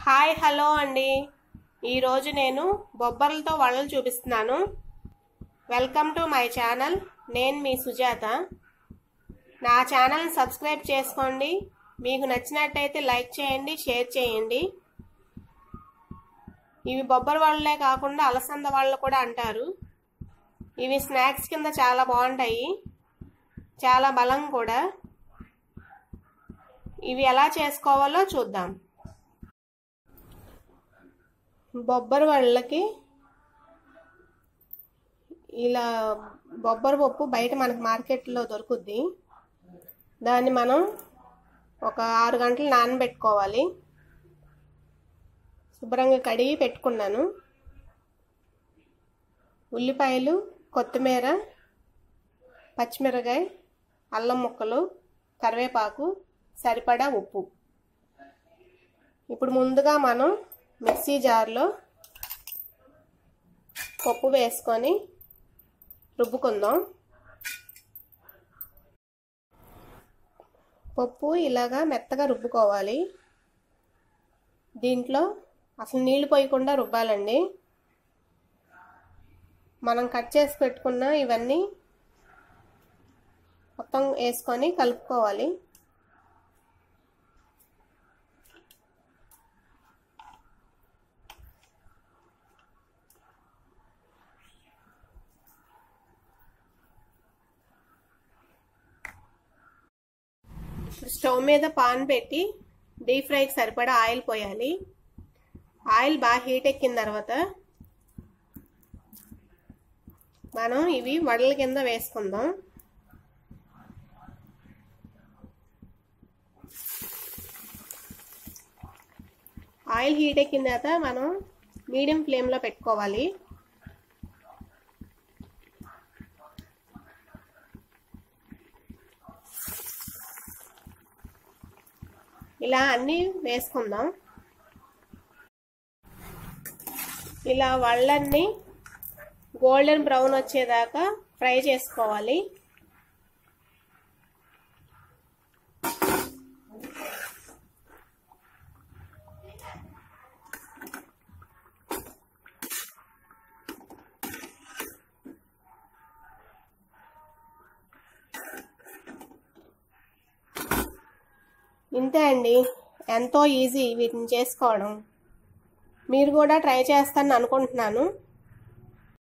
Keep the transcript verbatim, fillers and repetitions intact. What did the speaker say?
Hi hello అండి. ఈరోజు నేను బొబ్బర్లతో వడలు చూపిస్తున్నాను. Welcome to my channel. నేను మీ సుజాత. నా ఛానల్ని సబ్స్క్రైబ్ చేసుకోండి. మీకు నచ్చినట్టయితే లైక్ చేయండి, షేర్ చేయండి. ఇవి బొబ్బర వడలే కాకుండా అలసంద వడలు కూడా అంటారు. ఇవి స్నాక్స్ కింద చాలా బాగుంటాయి, చాలా బలం కూడా. ఇవి ఎలా చేసుకోవాలో చూద్దాం. బొబ్బర వడలకి ఇలా బొబ్బర పప్పు బయట మనకు మార్కెట్లో దొరుకుద్ది. దాన్ని మనం ఒక ఆరు గంటలు నానబెట్టుకోవాలి. శుభ్రంగా కడిగి పెట్టుకున్నాను. ఉల్లిపాయలు, కొత్తిమీర, పచ్చిమిరకాయ, అల్లం ముక్కలు, కరివేపాకు, సరిపడా ఉప్పు. ఇప్పుడు ముందుగా మనం మిక్సీ జార్లో పప్పు వేసుకొని రుబ్బుకుందాం. పప్పు ఇలాగా మెత్తగా రుబ్బుకోవాలి. దీంట్లో అసలు నీళ్లు పోయకుండా రుబ్బాలండి. మనం కట్ చేసి పెట్టుకున్న ఇవన్నీ మొత్తం వేసుకొని కలుపుకోవాలి. స్టవ్ మీద పాన్ పెట్టి డీప్ ఫ్రైకి సరిపడా ఆయిల్ పోయాలి. ఆయిల్ బాగా హీట్ ఎక్కిన తర్వాత మనం ఇవి వడల కింద వేసుకుందాం. ఆయిల్ హీట్ ఎక్కిన తర్వాత మనం మీడియం ఫ్లేమ్లో పెట్టుకోవాలి. ఇలా అన్నీ వేసుకుందాం. ఇలా వడలన్నీ గోల్డెన్ బ్రౌన్ వచ్చేదాకా ఫ్రై చేసుకోవాలి. ఇంతే అండి, ఎంతో ఈజీ వీటిని చేసుకోవడం. మీరు కూడా ట్రై చేస్తారని అనుకుంటున్నాను.